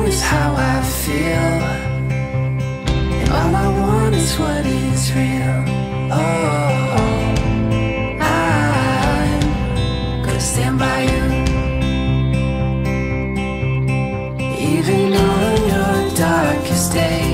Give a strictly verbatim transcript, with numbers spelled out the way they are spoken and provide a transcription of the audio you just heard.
is how I feel, and all I want is what is real. Oh, I'm gonna stand by you, even on your darkest days.